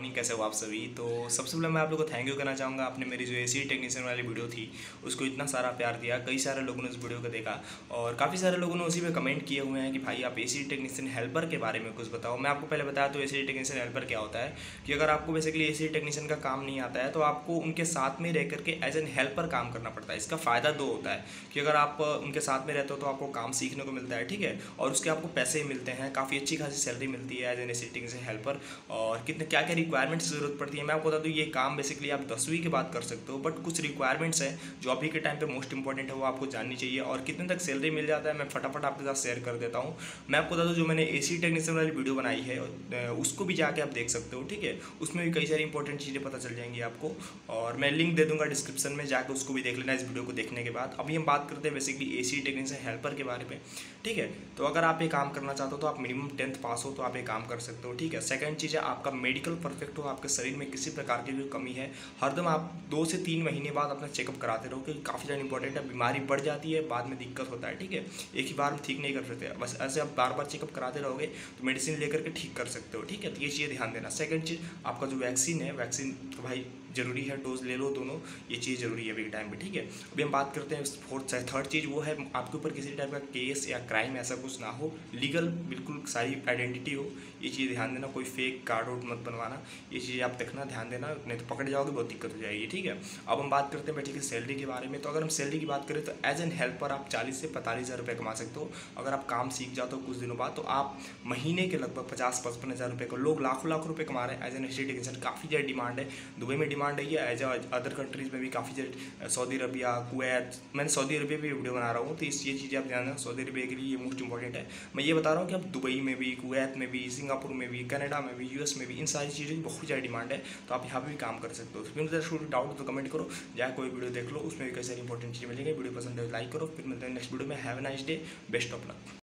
Morning, कैसे हो आप सभी। तो सबसे पहले मैं आप लोगों को थैंक यू करना चाहूँगा। आपने मेरी जो एसी टेक्नीशियन वाली वीडियो थी उसको इतना सारा प्यार दिया। कई सारे लोगों ने उस वीडियो को देखा और काफ़ी सारे लोगों ने उसी पे कमेंट किए हुए हैं कि भाई आप एसी टेक्नीशियन हेल्पर के बारे में कुछ बताओ। मैं आपको पहले बताया तो एसी टेक्नीशियन हेल्पर क्या होता है कि अगर आपको बेसिकली एसी टेक्नीशियन का काम नहीं आता है तो आपको उनके साथ में रह करके एज एन हेल्पर काम करना पड़ता है। इसका फ़ायदा दो होता है कि अगर आप उनके साथ में रहते हो तो आपको काम सीखने को मिलता है, ठीक है, और उसके आपको पैसे मिलते हैं, काफ़ी अच्छी खासी सैलरी मिलती है as an AC technician helper. और कितने क्या क्या रिक्वायरमेंट्स की ज़रूरत पड़ती है मैं आपको बता दूँ। ये काम बेसिकली आप 10वीं के बाद कर सकते हो, बट कुछ रिक्वायरमेंट्स हैं जो अभी के टाइम पे मोस्ट इंपॉर्टेंट है, वो आपको जाननी चाहिए। और कितने तक सैलरी मिल जाता है मैं फटाफट आपके साथ शेयर कर देता हूँ। मैं आपको बता दूँ जो मैंने एसी टेक्नीशियन वाली वीडियो बनाई है उसको भी जाके आप देख सकते हो, ठीक है। उसमें भी कई सारी इंपॉर्टेंट चीज़ें पता चल जाएंगी आपको, और मैं लिंक दे दूंगा डिस्क्रिप्शन में, जाकर उसको भी देख लेना इस वीडियो को देखने के बाद। अभी हम बात करते हैं बेसिकली एसी टेक्नीशियन हेल्पर के बारे में, ठीक है। तो अगर आप ये काम करना चाहते हो तो आप मिनिमम 10th पास हो तो आप ये काम कर सकते हो, ठीक है। सेकंड चीज़ है आपका मेडिकल परफेक्ट हो, आपके शरीर में किसी प्रकार की कोई कमी है, हरदम आप 2 से 3 महीने बाद अपना चेकअप कराते रहो, क्योंकि काफ़ी ज़्यादा इंपॉर्टेंट है। बीमारी बढ़ जाती है, बाद में दिक्कत होता है, ठीक है। एक ही बार में ठीक नहीं कर सकते, बस ऐसे आप बार बार चेकअप कराते रहोगे तो मेडिसिन लेकर के ठीक कर सकते हो, ठीक है। तो ये चीज़ें ध्यान देना। सेकंड चीज़ आपका जो वैक्सीन है, वैक्सीन तो भाई जरूरी है, डोज ले लो दोनों, ये चीज़ जरूरी है अभी के टाइम पे, ठीक है। अभी हम बात करते हैं थर्ड चीज़, वो है आपके ऊपर किसी टाइप का केस या क्राइम ऐसा कुछ ना हो, लीगल बिल्कुल सारी आइडेंटिटी हो, ये चीज़ ध्यान देना। कोई फेक कार्ड वोड मत बनवाना, ये चीज़ आप देखना, ध्यान देना, नहीं तो पकड़ जाओगे, बहुत दिक्कत हो जाएगी, ठीक है। अब हम बात करते हैं ठीक है सैलरी के बारे में। तो अगर हम सैलरी की बात करें तो एज एन हेल्पर आप 40 से 45 हज़ार रुपये कमा सकते हो। अगर आप काम सीख जाते हो कुछ दिनों बाद तो आप महीने के लगभग 50-55 हज़ार रुपये को, लोग लाखों लाख रुपये कमा रहे हैं एज एन एसी टेक्नीशियन। काफ़ी ज़्यादा डिमांड है, दुबई में डिमांड है, ये एज अदर कंट्रीज़ में भी काफ़ी ज़्यादा, सऊदी अरबिया, कुवैत, मैंने सऊदी अरबिया भी वीडियो बना रहा हूँ तो ये चीज़ें आप ध्यान देना। सऊदी अरबिया के लिए ये मोस्ट इंपॉर्टेंट है। मैं ये बता रहा हूँ कि आप दुबई में भी, कुवैत में भी, सिंगापुर में भी, कनाडा में भी, यूएस में भी, इन सारी चीज़ों की बहुत ज़्यादा डिमांड है, तो आप यहाँ पर भी काम कर सकते हो। तो फिर मुझे डाउट तो कमेंट करो, जाए कोई वीडियो देख लो, उसमें भी कई सारी इंपॉर्टेंट चीज़ें मिलेंगी। वीडियो पसंद है लाइक करो, फिर मिलते हैं नेक्स्ट वीडियो में। Have a nice day, best of luck.